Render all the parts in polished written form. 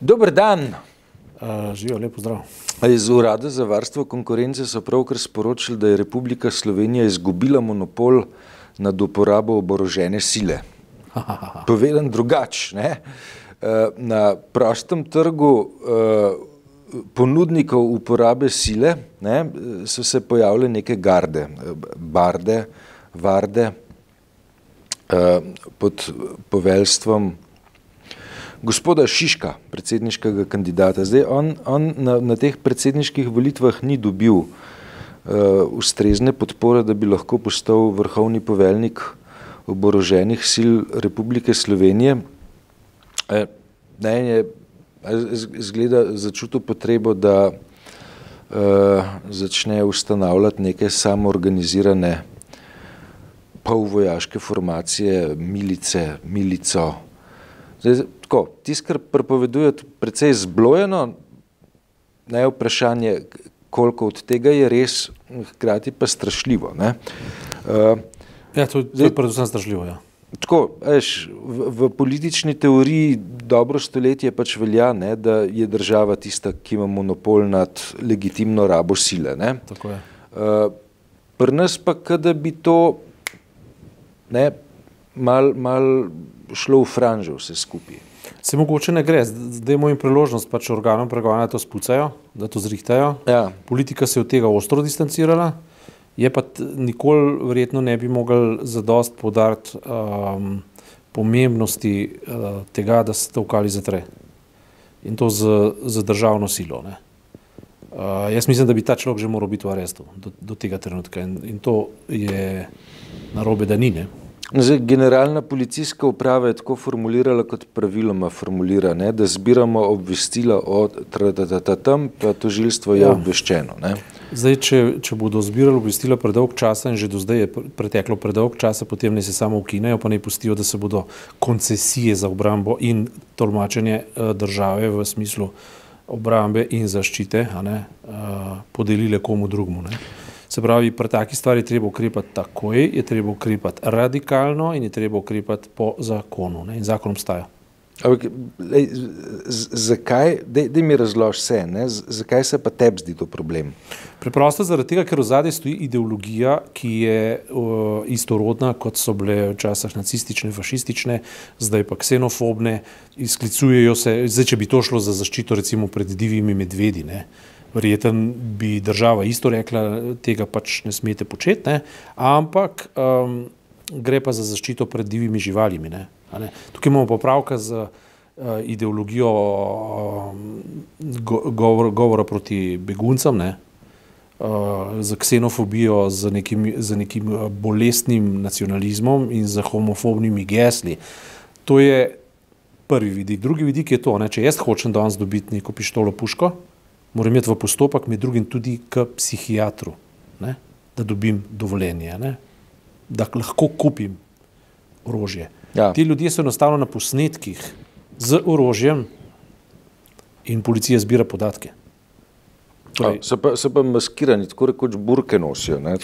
Dober dan. Živijo, lepo zdrav. Iz Urada za varstvo konkurence so pravkar sporočili, da je Republika Slovenija izgubila monopol nad uporabo oborožene sile. Povedan drugač, ne? Na prostem trgu ponudnikov uporabe sile, ne, so se pojavile neke garde, varde pod poveljstvom gospoda Šiška, predsedniškega kandidata. Zdaj, on na teh predsedniških volitvah ni dobil ustrezne podpore, da bi lahko postal vrhovni poveljnik oboroženih sil Republike Slovenije. Je izgleda začutil potrebo, da začne ustanavljati neke samoorganizirane polvojaške formacije, milico. Zdaj, tako, tisto, kar prepoveduje, precej zblojeno, ne, vprašanje, koliko od tega je res, hkrati pa strašljivo. Ne. To je predvsem strašljivo, ja. Tako, veš, v politični teoriji dobro stoletje pač velja, ne, da je država tista, ki ima monopol nad legitimno rabo sile. Ne. Tako je. Pri nas pa, kada bi to mal šlo v franžo vse skupaj. Se mogoče ne gre, zdaj imamo jim priložnost, pač organom pregona to spucajo, da to zrihtajo. Ja. Politika se je od tega ostro distancirala, je pa nikoli verjetno ne bi mogli zadost poudariti pomembnosti tega, da se to vkali zatre. In to z državno silo. Ne. Jaz mislim, da bi ta človek že moral biti v arestu do tega trenutka in to je narobe, da ni, ne. Zdaj, generalna policijska uprava je tako formulirala, kot praviloma formulira, ne, da zbiramo obvestila o tam, pa tožilstvo je obveščeno. Ne. Zdaj, če bodo zbirali obvestila predolg časa in že do zdaj je preteklo predolg časa, potem ne se samo ukinejo, pa ne pustijo, da se bodo koncesije za obrambo in tolmačenje države v smislu obrambe in zaščite podelile komu drugmu. Ne. Se pravi, pri taki stvari je treba ukrepati takoj, je treba ukrepati radikalno in je treba ukrepati po zakonu. Ne? In zakon obstaja. Zakaj, daj mi razloži vse, ne? Zakaj se pa tebi zdi to problem? Preprosto zaradi tega, ker v zadaj stoji ideologija, ki je istorodna, kot so bile včasih nacistične, fašistične, zdaj pa ksenofobne, izklicujejo se, zdaj če bi to šlo za zaščito recimo pred divjimi medvedi, ne? Verjetno bi država isto rekla, tega pač ne smete početi, ne? Ampak gre pa za zaščito pred divjimi živalimi. Ne? Tukaj imamo popravka z ideologijo govora proti beguncem, ne? Z ksenofobijo, z nekim bolestnim nacionalizmom in z homofobnimi gesli. To je prvi vidik. Drugi vidik je to, ne? Če jaz hočem danes dobiti neko pištolo, puško, moram imeti v postopek med drugim tudi k psihiatru, ne? Da dobim dovoljenje, ne? Da lahko kupim orožje. Ja. Ti ljudje so enostavno na posnetkih z orožjem in policija zbira podatke. So pa maskirani, tako rekoč burke nosijo. Ne?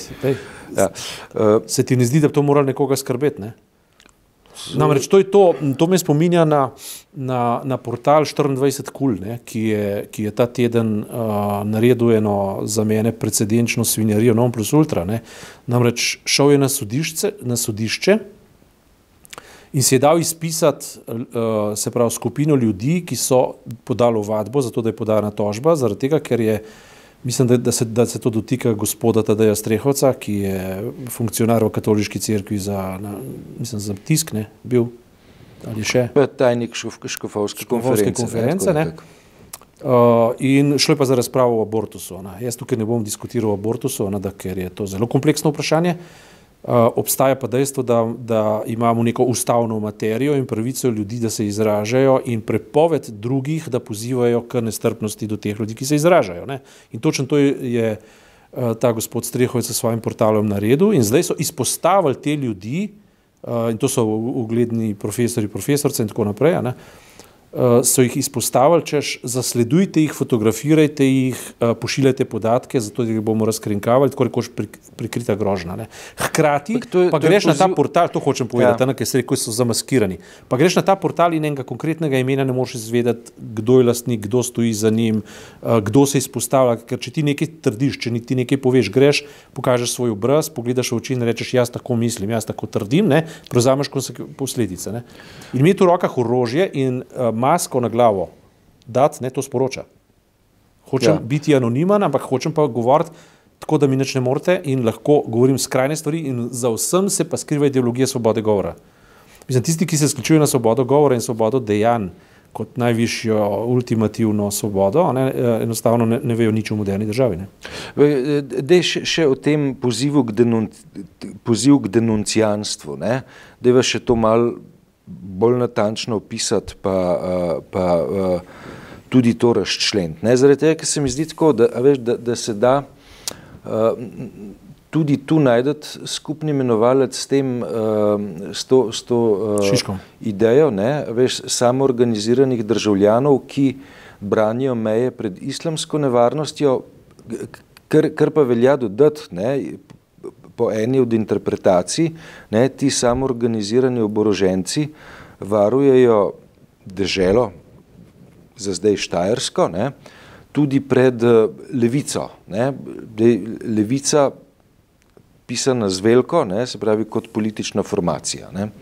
Se ti ne zdi, da bi to morali nekoga skrbeti, ne? Namreč to me spominja na portal 24KUL, ne, ki je ta teden naredil eno za mene precedenčno svinjarijo non plus ultra. Ne. Namreč šel je na sodišče in si je dal izpisati se pravi skupino ljudi, ki so podali ovadbo, zato da je podana tožba, zaradi tega, ker je, mislim, da se to dotika gospoda Tadeja Strehovca, ki je funkcionar v katoliški cerkvi za tisk, ne, bil, ali še. Tajnik škofovske konference. Ne. In šlo je pa za razpravo o abortusu. Jaz tukaj ne bom diskutiral o abortusu, ker je to zelo kompleksno vprašanje. Obstaja pa dejstvo, da imamo neko ustavno materijo in pravico ljudi, da se izražajo in prepoved drugih, da pozivajo k nestrpnosti do teh ljudi, ki se izražajo. Ne? In točno to je ta gospod Strehovec s svojim portalom naredil in zdaj so izpostavili te ljudi, in to so ugledni profesori, profesorce in tako naprej, ne? so jih izpostavili, češ zasledujte jih, fotografirajte jih, pošiljajte podatke, zato jih bomo razkrinkavali, tako rekoč prikrita grožnja. Ne. Hkrati pa greš na ta portal, to hočem povedati, ker se rekel, so zamaskirani, pa greš na ta portal in enega konkretnega imena ne moreš izvedeti, kdo je lastnik, kdo stoji za njim, kdo se izpostavlja, ker če ti nekaj trdiš, če ti nekaj poveš, greš, pokažeš svoj obraz, pogledaš v oči in rečeš, jaz tako mislim, jaz tako trdim, ne, prevzameš posledice. Ne. In mi je tu v rokah orožje in masko na glavo dati, ne, to sporoča. Hočem biti anoniman, ampak hočem pa govoriti tako, da mi nič ne morete in lahko govorim skrajne stvari in za vsem se pa skriva ideologija svobode govora. Mislim, tisti, ki se skličujejo na svobodo govora in svobodo dejanj kot najvišjo ultimativno svobodo, ne, enostavno ne vejo nič o moderni državi. Ne. Dej še o tem pozivu k denuncijanstvu, ne, dej vas še to malo bolj natančno opisati, pa tudi to razčleniti. Zaradi tega, ker se mi zdi tako, da se da tudi tu najdeti skupni imenovalec s tem, s to idejo, ne, samoorganiziranih državljanov, ki branijo meje pred islamsko nevarnostjo, kar pa velja dodati, ne, po eni od interpretacij, ne, ti samoorganizirani oboroženci varujejo deželo, za zdaj Štajersko, ne, tudi pred levico. Ne. Levica pisana z veliko, ne, se pravi kot politična formacija. Ne.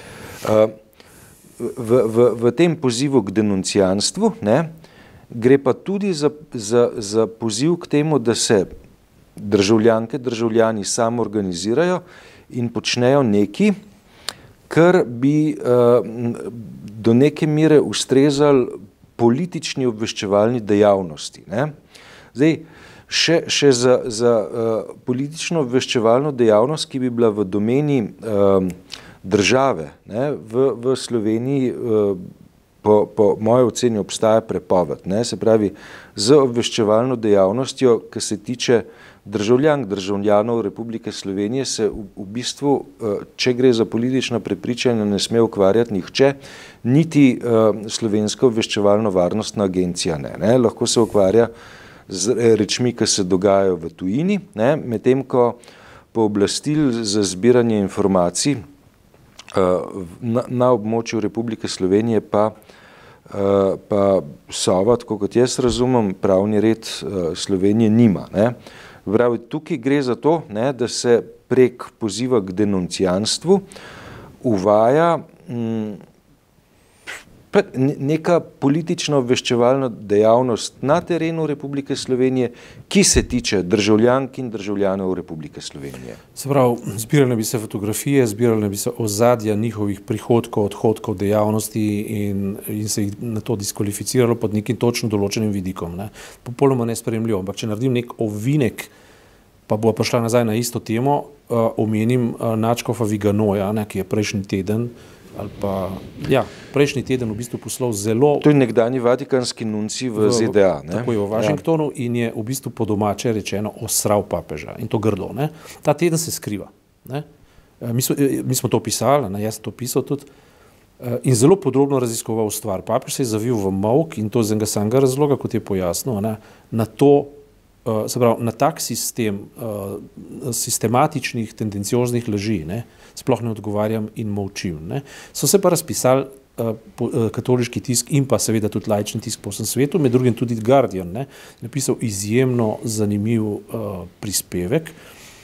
V tem pozivu k denuncijanstvu, ne, gre pa tudi za poziv k temu, da se državljanke, državljani samo organizirajo in počnejo nekaj, kar bi do neke mere ustrezali politični obveščevalni dejavnosti. Ne. Zdaj, še za politično obveščevalno dejavnost, ki bi bila v domeni države, ne, v Sloveniji po moje oceni obstaja prepoved. Ne. Se pravi, z obveščevalno dejavnostjo, ki se tiče državljanov Republike Slovenije, se v bistvu, če gre za politična prepričanja, ne sme ukvarjati nihče, niti Slovenska obveščevalno-varnostna agencija ne. Lahko se ukvarja z rečmi, ki se dogajajo v tujini, ne, medtem ko pooblastil za zbiranje informacij na območju Republike Slovenije pa Sova, tako kot jaz razumem, pravni red Slovenije nima. Ne. Pravi, tukaj gre za to, ne, da se prek poziva k denuncijanstvu uvaja neka politično obveščevalna dejavnost na terenu Republike Slovenije, ki se tiče državljank in državljanov Republike Slovenije. Se pravi, zbirale bi se fotografije, zbirale bi se ozadja njihovih prihodkov, odhodkov dejavnosti in se jih na to diskvalificiralo pod nekim točno določenim vidikom. Ne. Popolnoma nesprejemljivo, ampak če naredim nek ovinek, pa bo prišla nazaj na isto temo, omenim nadškofa Viganoja, ne, ki je prejšnji teden prejšnji teden v bistvu poslal zelo... To je nekdanji vatikanski nunci v ZDA. Ne? Tako je v Washingtonu in je v bistvu po domače rečeno osral papeža in to grdo. Ne? Ta teden se skriva. Ne? Mi smo to pisali, jaz sem to pisal tudi in zelo podrobno raziskoval stvar. Papež se je zavil v molk in to z enega samega razloga, kot je pojasnil, ne? Na to, se pravi, na tak sistem sistematičnih, tendencioznih laži, ne, sploh ne odgovarjam in molčim. Ne. So se pa razpisali katoliški tisk in pa seveda tudi laični tisk po vsem svetu, med drugim tudi Guardian, ne, napisal izjemno zanimiv prispevek.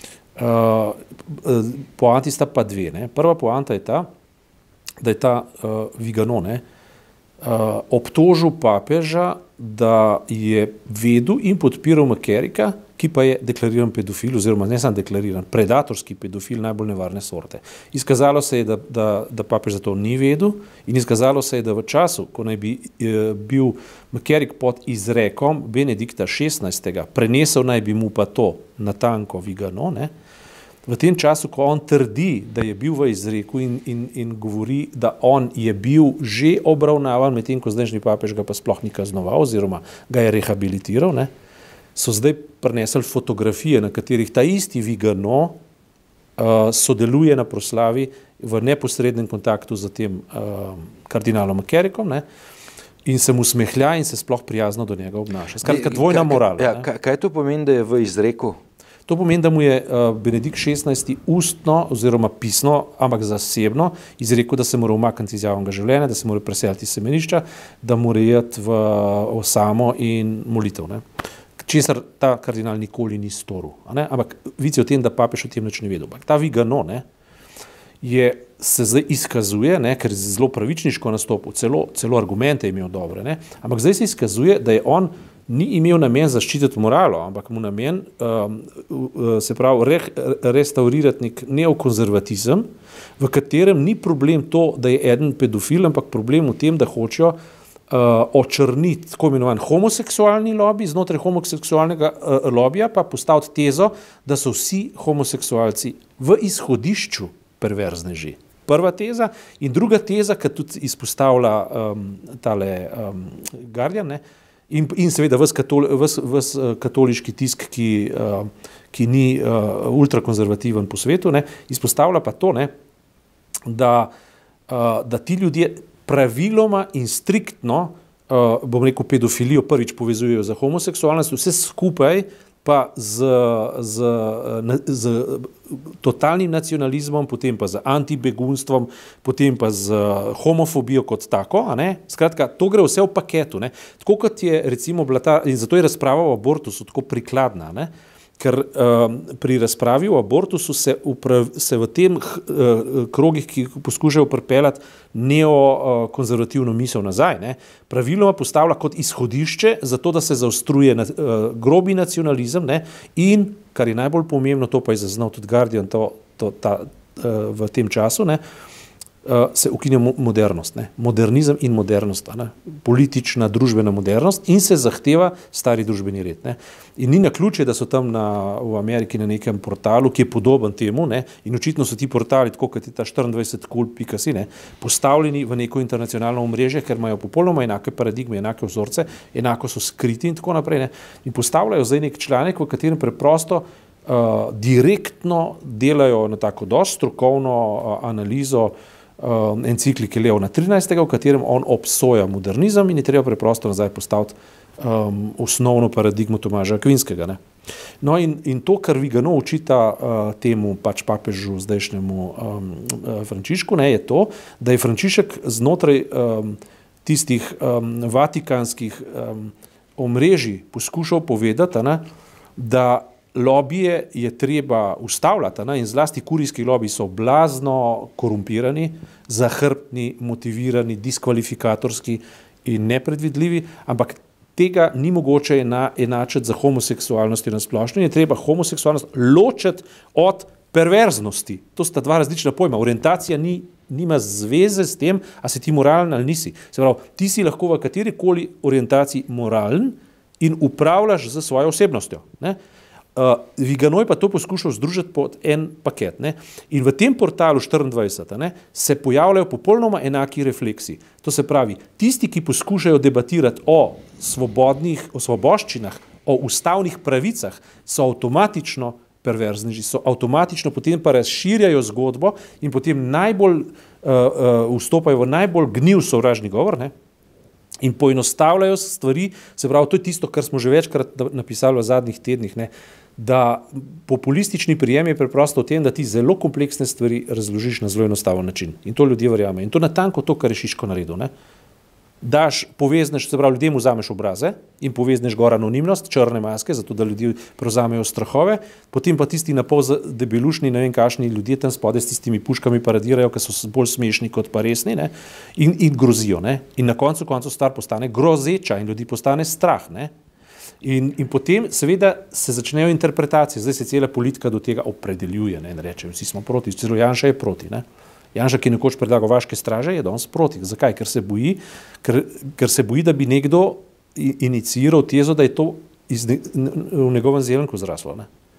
Poanti sta pa dve. Ne. Prva poanta je ta, da je ta Vigano, ne, obtožil papeža, da je vedel in podpiral McCarricka, ki pa je deklariran pedofil, oziroma ne samo deklariran, predatorski pedofil najbolj nevarne sorte. Izkazalo se je, da papež za to ni vedel in izkazalo se je, da v času, ko naj bi bil McCarrick pod izrekom Benedikta XVI, prenesel naj bi mu pa to natanko Vigano, ne, v tem času, ko on trdi, da je bil v izreku in govori, da on je bil že obravnavan, medtem ko zdajšnji papež ga pa sploh ni kaznoval oziroma ga je rehabilitiral, ne, so zdaj prinesli fotografije, na katerih ta isti Vigano sodeluje na proslavi v neposrednem kontaktu z tem kardinalom McCarrickom, ne, in se mu smehlja in se sploh prijazno do njega obnaša. Skratka, dvojna morala. Ja, kaj to pomeni, da je v izreku? To pomeni, da mu je Benedikt XVI ustno oziroma pisno, ampak zasebno izrekel, da se mora umakniti iz javnega življenja, da se mora preseliti iz semenišča, da mora iti v osamo in molitev. Ne? Česar ta kardinal nikoli ni storil. Ampak vici o tem, da papež o tem nič ne vedel. Ta Vigano se zdaj izkazuje, ker je zelo pravičniško nastopil, celo argumente je imel dobre, ampak zdaj se izkazuje, da je on ni imel namen zaščititi moralo, ampak mu namen se pravi restaurirati nek neokonzervatizem, v katerem ni problem to, da je eden pedofil, ampak problem v tem, da hočejo očrniti tako imenovan homoseksualni lobby, znotraj homoseksualnega lobija pa postaviti tezo, da so vsi homoseksualci v izhodišču perverzneži. Prva teza in druga teza, ki tudi izpostavlja tale Guardian, in seveda ves katoliški tisk, ki ni ultrakonzervativen po svetu, izpostavlja pa to, da ti ljudje praviloma in striktno, bom rekel, pedofilijo prvič povezujejo za homoseksualnost, vse skupaj pa z totalnim nacionalizmom, potem pa z antibegunstvom, potem pa z homofobijo kot tako. Skratka, to gre vse v paketu. Tako kot je recimo bila ta, in zato je razprava o abortusu tako prikladna, ker pri razpravi o abortusu se v tem krogih, ki poskušajo pripeljati neokonzervativno misel nazaj, praviloma postavlja kot izhodišče za to, da se zaostruje grobi nacionalizem in, kar je najbolj pomembno, to pa je zaznal tudi Guardian v tem času, se ukinja modernost, modernizem in modernost, politična, družbena modernost in se zahteva stari družbeni red. In ni naključje, da so tam v Ameriki na nekem portalu, ki je podoben temu, in očitno so ti portali, tako kot je ta 24cool.si, postavljeni v neko internacionalno omrežje, ker imajo popolnoma enake paradigme, enake vzorce, enako so skriti in tako naprej. In postavljajo zdaj nek članek, v katerem preprosto direktno delajo na tako dosti strokovno analizo enciklike Leona XIII, v katerem on obsoja modernizem in je treba preprosto nazaj postaviti osnovno paradigmo Tomaža Akvinskega. No in to, kar Vigano očita temu pač papežu zdajšnjemu Frančišku, je to, da je Frančišek znotraj tistih vatikanskih omrežij poskušal povedati, da lobije je treba ustavljati in zlasti kurijski lobiji so blazno korumpirani, zahrbtni, motivirani, diskvalifikatorski in nepredvidljivi, ampak tega ni mogoče enačiti za homoseksualnosti na splošno in je treba homoseksualnost ločiti od perverznosti. To sta dva različna pojma. Orientacija nima zveze s tem, a si ti moralen ali nisi. Se pravi, ti si lahko v katerikoli orientaciji moralen in upravljaš z svojo osebnostjo. Vigano je pa to poskušal združiti pod en paket. In v tem portalu 24 se pojavljajo popolnoma enaki refleksi. To se pravi, tisti, ki poskušajo debatirati o svoboščinah, o ustavnih pravicah, so avtomatično perverzneži, so avtomatično potem pa razširjajo zgodbo in potem najbolj vstopajo v najbolj gnil sovražni govor, in poenostavljajo stvari, se pravi, to je tisto, kar smo že večkrat napisali v zadnjih tednih, da populistični prijem je preprosto v tem, da ti zelo kompleksne stvari razložiš na zelo enostaven način. In to ljudje verjamejo. In to natanko to, kar je Šiško naredil. Povezneš, se pravi, ljudem vzameš obraze in povezneš gor anonimnost, črne maske, zato da ljudi prevzamejo strahove, potem pa tisti napol debelušni, ne vem kakšni ljudje tam spodaj s tistimi puškami paradirajo, ki so bolj smešni kot pa resni, in grozijo. In na koncu stvar postane grozeča in ljudi postane strah. In potem seveda se začnejo interpretacije, zdaj se cela politika do tega opredeljuje, in reče, vsi smo proti, celo Janša je proti. Janša, ki je nekoč predlagal vaške straže, je danes proti. Zakaj? Ker se boji, da bi nekdo iniciiral tezo, da je to v njegovem zelenku zraslo.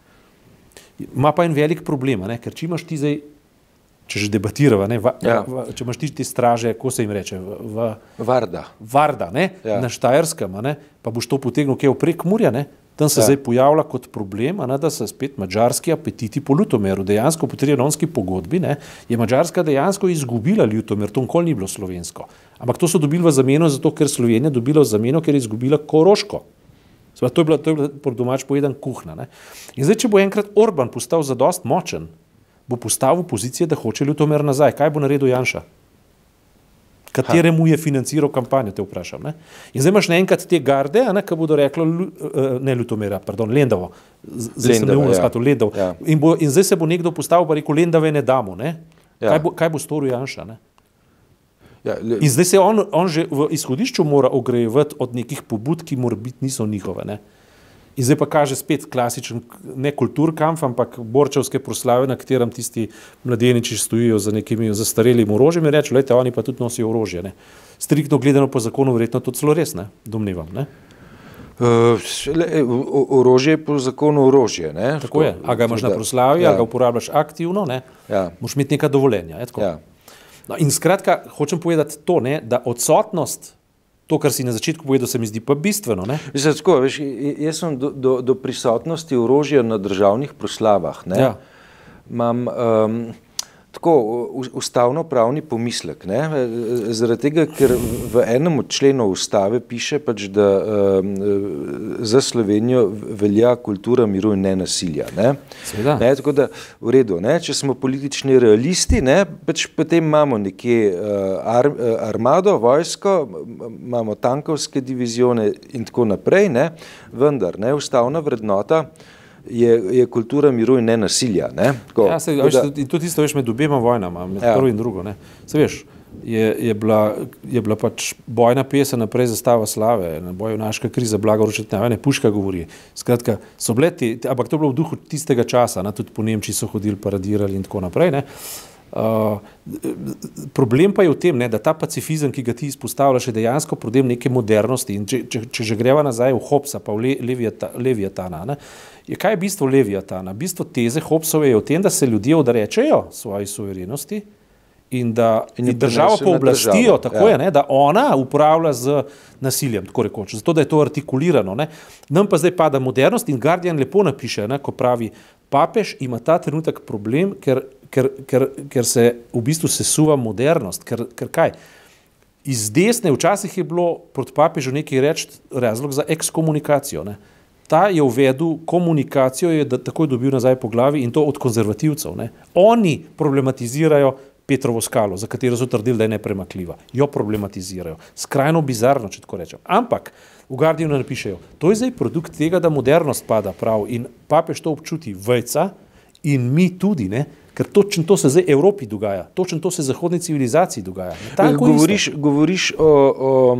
Ima pa en velik problem, ker če imaš ti zdaj, če že debatirava, če imaš ti te straže, ko se jim reče? Varda, na Štajerskem, pa boš to potegnil kaj v Prekmurje, tam se zdaj pojavlja kot problem, da se spet madžarski apetiti po Ljutomeru. Dejansko po trianonski pogodbi je Madžarska dejansko izgubila Ljutomer, to nikoli ni bilo slovensko. Ampak to so dobili v zameno, zato ker Slovenija dobila v zameno, ker je izgubila Koroško. To je bila po domač povedan kuhna. Ne? In zdaj, če bo enkrat Orban postal zadost močen, bo postavil pozicije, da hoče Ljutomer nazaj. Kaj bo naredil Janša? Kateremu je financiral kampanjo, te vprašam. Ne? In zdaj imaš naenkrat te garde, ki bodo rekli, ne Ljutomera, pardon, Lendavo. Lendav. Ja. In zdaj se bo nekdo postavil pa rekel, Lendave ne damo. Ne? Ja. Kaj bo storil Janša? Ne? Ja, in zdaj se on že v izhodišču mora ogrejevati od nekih pobud, ki mora biti niso njihove. Ne? In zdaj pa kaže spet klasičen, ne kulturkampf, ampak borčevske proslave, na katerem tisti mladeniči stojijo za nekimi zastarelim orožjem in reče, lejte, oni pa tudi nosijo orožje. Ne? Striktno gledano po zakonu verjetno to celo res, ne? Domnevam. Ne? Orožje je po zakonu orožje. Ne? Tako je. A ga imaš na proslavi, a ga uporabljaš aktivno, ne? Ja. Moš imeti neka dovoljenja. Ja. No, in skratka, hočem povedati to, ne, da odsotnost, to, kar si na začetku povedal, se mi zdi pa bistveno. Ne? Tako, veš, jaz sem do prisotnosti orožja na državnih proslavah. Ne? Ja. Imam tako ustavno-pravni pomislek. Ne? Zaradi tega, ker v enem od členov ustave piše, pač, da za Slovenijo velja kultura miru in nenasilja. Ne? Ne? Tako da v redu, ne? Če smo politični realisti, ne? Pač potem imamo nekje armado, vojsko, imamo tankovske divizione in tako naprej, ne? Vendar ne? Ustavna vrednota je kultura miru in nenasilja. Ne? Tako, ja, in tudi isto veš med obema vojnama, med prvo in drugo. Ne? Se veš, je bila pač bojna pesem naprej zastava slave, na boju naška kriza, blaga vročetnjava, Puška govori. Skratka, so bile ampak to je bilo v duhu tistega časa, tudi po Nemčiji so hodili, paradirali in tako naprej. Ne? Problem pa je v tem, ne, da ta pacifizem, ki ga ti izpostavljaš, je dejansko problem neke modernosti in če že greva nazaj v Hobbesa pa v Leviatana, ne, kaj je bistvo Leviatana? Bistvo teze Hobbesove je v tem, da se ljudje odrečejo svoji suverenosti in da državo pooblastijo, tako je, ne, da ona upravlja z nasiljem, tako rekoč, zato da je to artikulirano. Ne. Nam pa zdaj pada modernost in Guardian lepo napiše, ne, ko pravi, papež ima ta trenutek problem, ker se v bistvu sesuva modernost, ker kaj? Iz desne včasih je bilo proti papežu nekaj reči razlog za ekskomunikacijo. Ne. Ta je uvedel komunikacijo, je takoj dobil nazaj po glavi in to od konzervativcev. Ne. Oni problematizirajo Petrovo skalo, za katero so trdili, da je nepremakljiva. Jo problematizirajo. Skrajno bizarno, če tako rečem. Ampak v Guardianu napišejo, to je zdaj produkt tega, da modernost pada prav in papež to občuti vejca in mi tudi, ne? Ker točno to se zdaj Evropi dogaja, točno to se zahodni civilizaciji dogaja. Govoriš o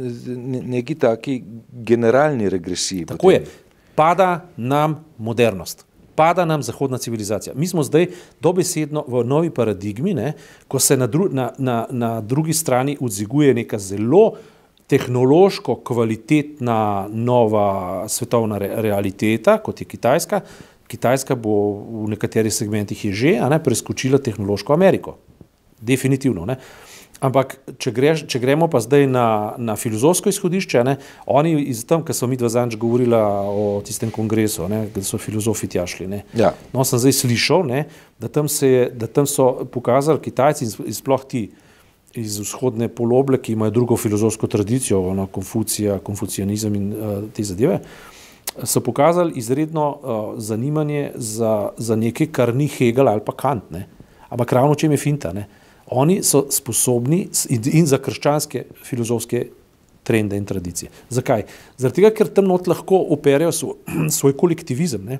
neki taki generalni regresiji. Tako je. Pada nam modernost. Pada nam zahodna civilizacija. Mi smo zdaj dobesedno v novi paradigmi, ne, ko se na drugi strani odziguje neka zelo tehnološko kvalitetna nova svetovna realiteta, kot je Kitajska. Kitajska bo v nekaterih segmentih je že preskočila tehnološko Ameriko. Definitivno. Ne. Ampak, če gremo pa zdaj na filozofsko izhodišče, ne, oni iz tam, ko smo mi dva zadnjič govorila o tistem kongresu, ne, da so filozofi tja šli. Ne. Ja. No, sem zdaj slišal, ne, da tam so pokazali Kitajci in sploh ti iz vzhodne poloble, ki imajo drugo filozofsko tradicijo, konfucijanizem in te zadeve, so pokazali izredno zanimanje za nekaj, kar ni Hegel ali pa Kant. Ne. Ampak ravno čem je finta, ne. Oni so sposobni in za krščanske filozofske trende in tradicije. Zakaj? Zaradi tega, ker tam not lahko operajo svoj kolektivizem. Ne?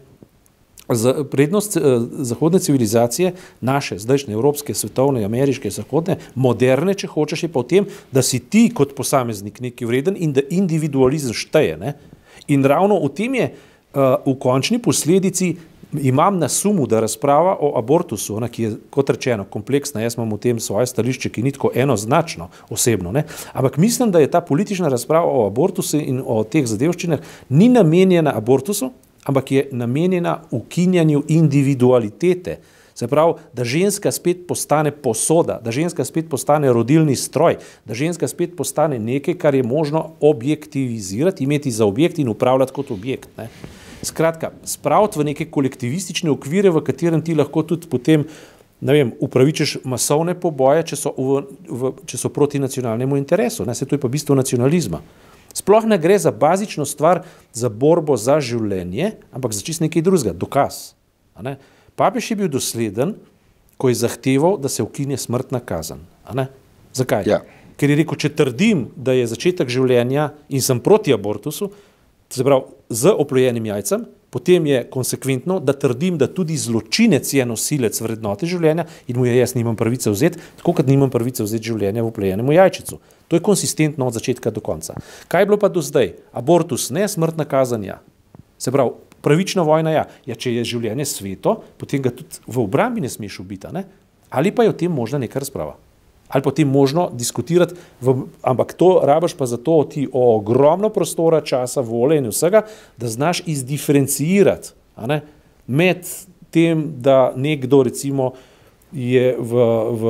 Prednost zahodne civilizacije, naše, zdajšnje, evropske, svetovne, ameriške, zahodne, moderne, če hočeš, je pa v tem, da si ti kot posameznik neki vreden in da individualizem šteje. Ne? In ravno v tem je v končni posledici imam na sumu, da razprava o abortusu, ki je, kot rečeno, kompleksna, jaz imam v tem svoje stališče, ki ni tako enoznačno osebno, ne? Ampak mislim, da je ta politična razprava o abortusu in o teh zadevščinah ni namenjena abortusu, ampak je namenjena ukinjanju individualitete. Se pravi, da ženska spet postane posoda, da ženska spet postane rodilni stroj, da ženska spet postane nekaj, kar je možno objektivizirati, imeti za objekt in upravljati kot objekt. Ne. Skratka, spraviti v neke kolektivistične okvire, v katerem ti lahko tudi potem, ne vem, upravičiš masovne poboje, če so proti nacionalnemu interesu. Ne. Se to je pa bistvo nacionalizma. Sploh ne gre za bazično stvar, za borbo za življenje, ampak za čisto nekaj drugega, dokaz. Ne. Papež je bil dosleden, ko je zahteval, da se ukine smrtna kazen. Zakaj? Ja. Ker je rekel, če trdim, da je začetek življenja in sem proti abortusu, se pravi, z oplojenim jajcem, potem je konsekventno, da trdim, da tudi zločinec je nosilec vrednote življenja in mu je jaz nimam pravice vzeti, tako kot nimam pravice vzeti življenja v oplojenemu jajčicu. To je konsistentno od začetka do konca. Kaj je bilo pa do zdaj? Abortus ne, smrtna kazen ja. Se pravi, pravična vojna ja. Ja, če je življenje sveto, potem ga tudi v obrambi ne smeš ubiti, ne? Ali pa je o tem možna neka razprava. Ali pa tem možno diskutirati, ampak to rabiš pa zato ti ogromno prostora, časa, vole in vsega, da znaš izdiferencirati med tem, da nekdo recimo je v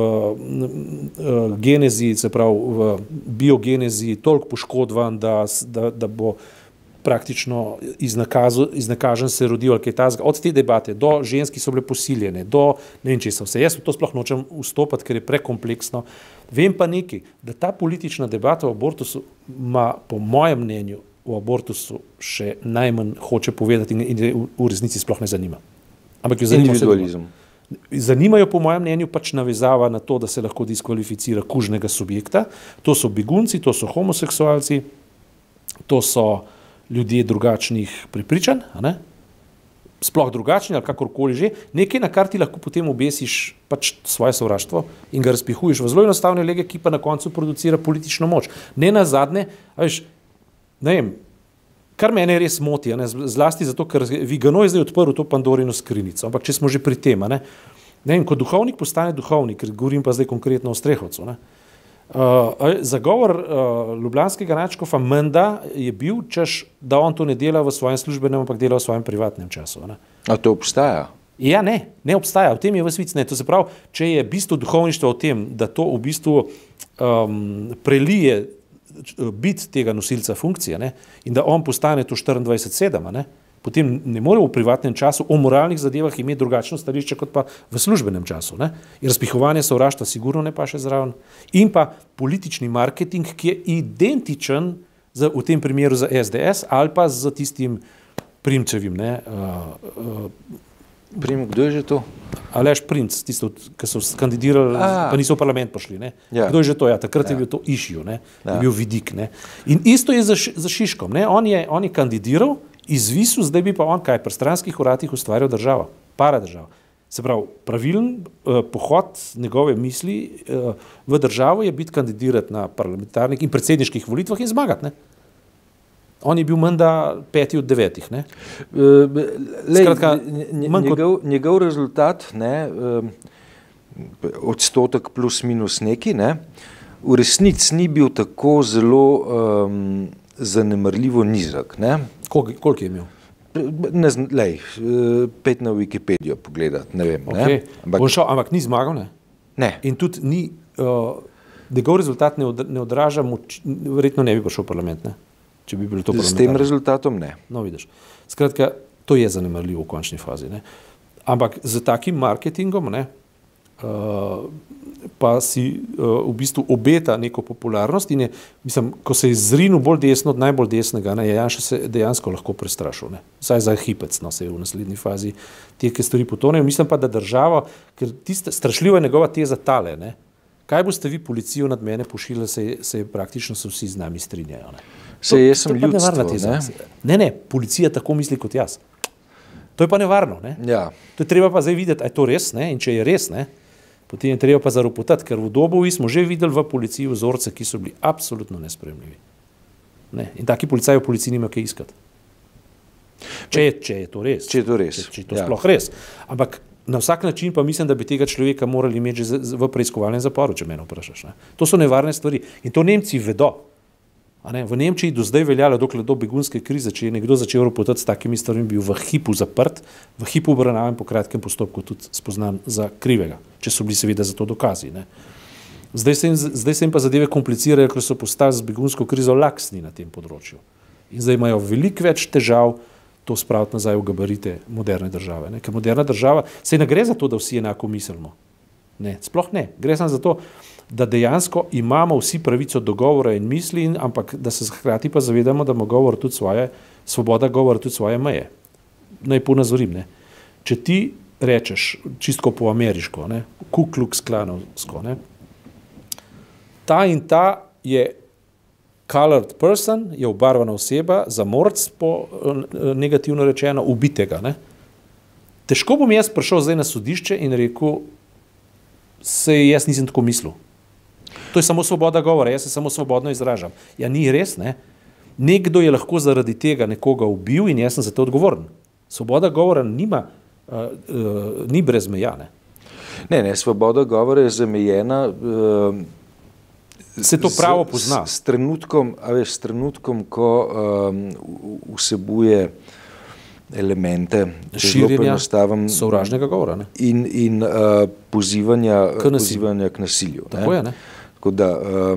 genezi, se pravi v biogenezi toliko poškodovan, da bo praktično iznakažen se rodil ali kaj takega. Od te debate do žensk, ki so bile posiljene, do ne vem česa vse. Jaz v to sploh nočem vstopati, ker je prekompleksno. Vem pa nekaj, da ta politična debata o abortusu ima po mojem mnenju o abortusu še najmanj hoče povedati in v resnici sploh ne zanima. Ampak jo zanima individualizem. Zanimajo po mojem mnenju pač navezava na to, da se lahko diskvalificira kužnega subjekta. To so begunci, to so homoseksualci, to so ljudje drugačnih prepričanj, sploh drugačni ali kakorkoli že, nekaj, na kar ti lahko potem obesiš pač svoje sovraštvo in ga razpihuješ v zelo enostavne lege, ki pa na koncu producira politično moč. Ne nazadnje, veš, ne vem, kar mene res moti, zlasti zato, ker Vigano je zdaj odprl to Pandorino skrinjico, ampak če smo že pri tem, ne vem, ko duhovnik postane duhovnik, ker govorim pa zdaj konkretno o Strehovcu, zagovor ljubljanskega nadškofa menda je bil, češ, da on to ne dela v svojem službenem, ampak dela v svojem privatnem času. A to obstaja? Ja, ne obstaja, v tem je ves vic, ne. To se pravi, če je bistvo duhovništva v tem, da to v bistvu prelije bit tega nosilca funkcije, in da on postane to 24/7, potem ne more v privatnem času o moralnih zadevah imeti drugačno stališče kot pa v službenem času. In razpihovanje sovraštva sigurno ne paše zraven. In pa politični marketing, ki je identičen v tem primeru za SDS ali pa z tistim Primčevim. Kdo je že to? Aleš Primc, tisto, ki so kandidirali, pa niso v parlament pošli. Ja. Kdo je že to? Ja, takrat je bil to issue, je bil vidik. In isto je za Šiškom. On je kandidiral, izvisu, zdaj bi pa on kaj pri stranskih uradih ustvarjal državo, paradržavo. Se pravi, pravilen pohod njegove misli v državo je biti kandidirati na parlamentarnih in predsedniških volitvah in zmagati. On je bil menda 5 od 9. Skratka, njegov rezultat, odstotek plus minus neki, v resnici ni bil tako zelo zanemarljivo nizek. Koliko je imel? Ne znam, pet na Wikipedijo pogledati, ne vem. Okay. Ampak ni zmagal, ne? Ne. In tudi ni, njegov rezultat ne odraža, verjetno ne bi prišel v parlament, ne? Če bi bilo to parlamentarno. S tem rezultatom ne. No, vidiš. Skratka, to je zanemarljivo v končni fazi, ne? Ampak z takim marketingom, pa si v bistvu obeta neko popularnost in je, mislim, ko se je zrinil bolj desno od najbolj desnega, je Janša se dejansko lahko prestrašil, vsaj za hipec, se je v naslednji fazi te stvari potonejo. Mislim pa, da država, ker tista strašljiva je njegova teza tale, kaj boste vi policijo nad mene pošiljali, se praktično se vsi z nami strinjajo. Jaz sem ljudstvo, Ne, policija tako misli kot jaz. To je pa nevarno, Ja. To je treba pa zdaj videti, a je to res, in če je res, potem je treba pa zaropotati, ker v Dobovi smo že videli v policiji vzorce, ki so bili absolutno nesprejemljivi. In taki policaji v policiji nimajo kaj iskati. Če je to res. Če je to res. Če je to sploh res. Ampak na vsak način pa mislim, da bi tega človeka morali imeti že v preiskovalnem zaporu, če mene vprašaš. To so nevarne stvari. In to Nemci vedo. V Nemčiji do zdaj veljalo, dokler do begunske krize, če je nekdo začel ropotati s takimi stvarmi, bil v hipu zaprt, v hipu obravnavan, po kratkem postopku tudi spoznan za krivega, če so bili seveda za to dokazi. Ne. Zdaj se jim pa zadeve komplicirajo, ker so postali z begunsko krizo laksni na tem področju. In zdaj imajo veliko več težav to spraviti nazaj v gabarite moderne države. Ne. Ker moderna država, saj ne gre za to, da vsi enako mislimo. Ne, sploh ne. Gre samo za to, da dejansko imamo vsi pravico do govora in misli, ampak da se hkrati pa zavedamo, da ima govor tudi svoboda govora tudi svoje meje. Naj ponazorim, ne. Če ti rečeš, čisto po ameriško, ne, Ku Klux Klanovsko, ne, ta in ta je colored person, je obarvana oseba, zamorc, negativno rečeno, ubitega. Ne. Težko bom jaz prišel zdaj na sodišče in rekel, jaz nisem tako mislil. To je samo svoboda govora, jaz se samo svobodno izražam. Ja, ni res, ne. Nekdo je lahko zaradi tega nekoga ubil in jaz sem za to odgovoren. Svoboda govora ni brez meja, ne. Ne, svoboda govora je zamejena se to pravo pozna. S trenutkom, ko vsebuje elemente širjenja sovražnega govora, ne? in pozivanja k nasilju. Tako je, ne? Tako da,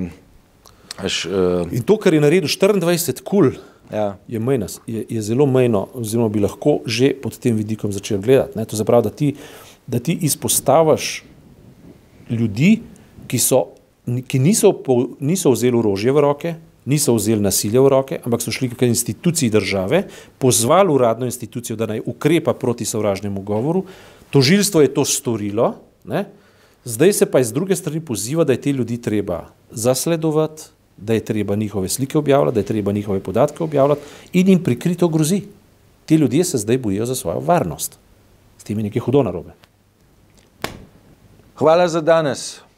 in to, kar je naredil 24 kul, je zelo mejno, oziroma bi lahko že pod tem vidikom začel gledati. Ne? To zapravi, da ti izpostaviš ljudi, ki niso vzeli orožje v roke, niso vzeli nasilje v roke, ampak so šli k instituciji države, pozvali uradno institucijo, da naj ukrepa proti sovražnemu govoru, tožilstvo je to storilo, ne? Zdaj se pa iz druge strani poziva, da je te ljudi treba zasledovati, da je treba njihove slike objavljati, da je treba njihove podatke objavljati in jim prikrito grozi. Ti ljudje se zdaj bojijo za svojo varnost. S tem je nekaj hudo narobe. Hvala za danes.